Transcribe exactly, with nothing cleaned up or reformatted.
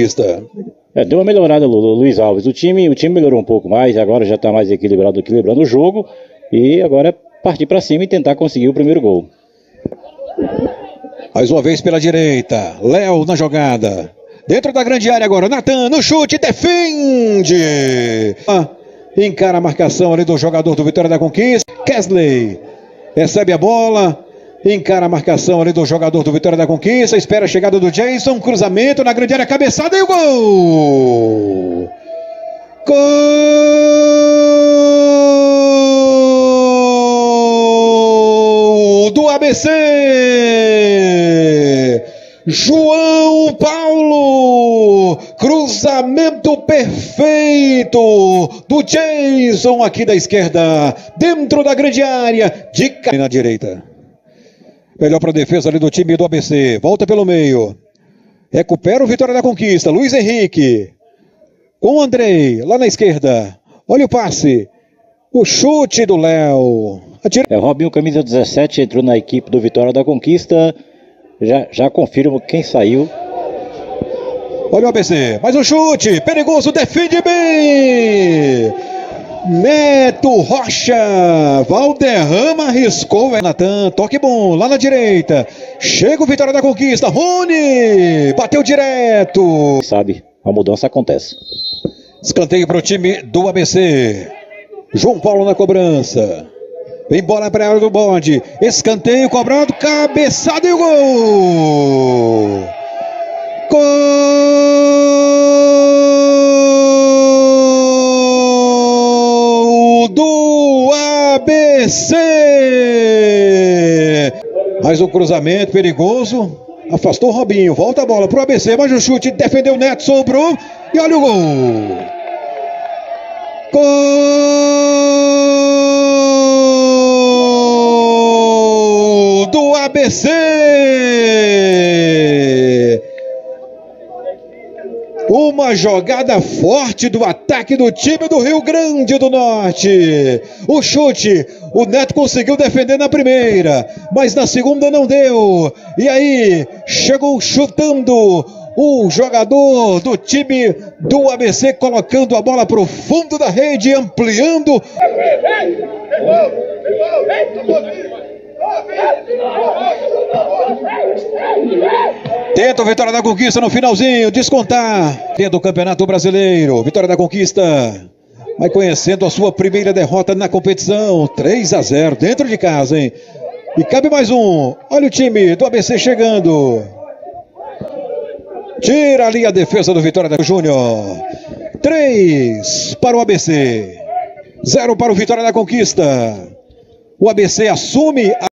É, deu uma melhorada, Lu, Luiz Alves. O time, o time melhorou um pouco mais, agora já está mais equilibrado, equilibrando o jogo. E agora é partir para cima e tentar conseguir o primeiro gol. Mais uma vez pela direita, Léo na jogada. Dentro da grande área agora, Natan no chute, defende. Ah, encara a marcação ali do jogador do Vitória da Conquista. Kesley recebe a bola, encara a marcação ali do jogador do Vitória da Conquista. Espera a chegada do Jason, cruzamento na grande área, cabeçada e o gol! Gol do A B C! João Paulo, cruzamento perfeito do Jason aqui da esquerda, dentro da grande área, de na direita. Melhor para a defesa ali do time do A B C, volta pelo meio, recupera o Vitória da Conquista, Luiz Henrique, com o Andrei, lá na esquerda, olha o passe, o chute do Léo. Atira... É, Robinho, camisa dezessete, entrou na equipe do Vitória da Conquista. Já, já confirmo quem saiu. Olha o A B C, mais um chute, perigoso, defende bem. Neto Rocha, Valderrama arriscou, é Natan, toque bom, lá na direita. Chega o Vitória da Conquista, Rony, bateu direto. Sabe, a mudança acontece. Escanteio para o time do A B C. João Paulo na cobrança. Vem bola para a área do bonde. Escanteio cobrado, cabeçada e o gol! Gol do A B C! Mais um cruzamento perigoso. Afastou o Robinho. Volta a bola para o A B C. Mais um chute. Defendeu o Neto. Sobrou. E olha o gol! Gol! Do A B C! Uma jogada forte do ataque do time do Rio Grande do Norte. O chute, o Neto conseguiu defender na primeira, mas na segunda não deu. E aí, chegou chutando o jogador do time do A B C, colocando a bola para o fundo da rede, ampliando. Tenta o Vitória da Conquista no finalzinho, descontar. Tenta o Campeonato Brasileiro. Vitória da Conquista vai conhecendo a sua primeira derrota na competição. três a zero dentro de casa, hein? E cabe mais um. Olha o time do A B C chegando. Tira ali a defesa do Vitória da Júnior. três para o A B C. zero para o Vitória da Conquista. O A B C assume a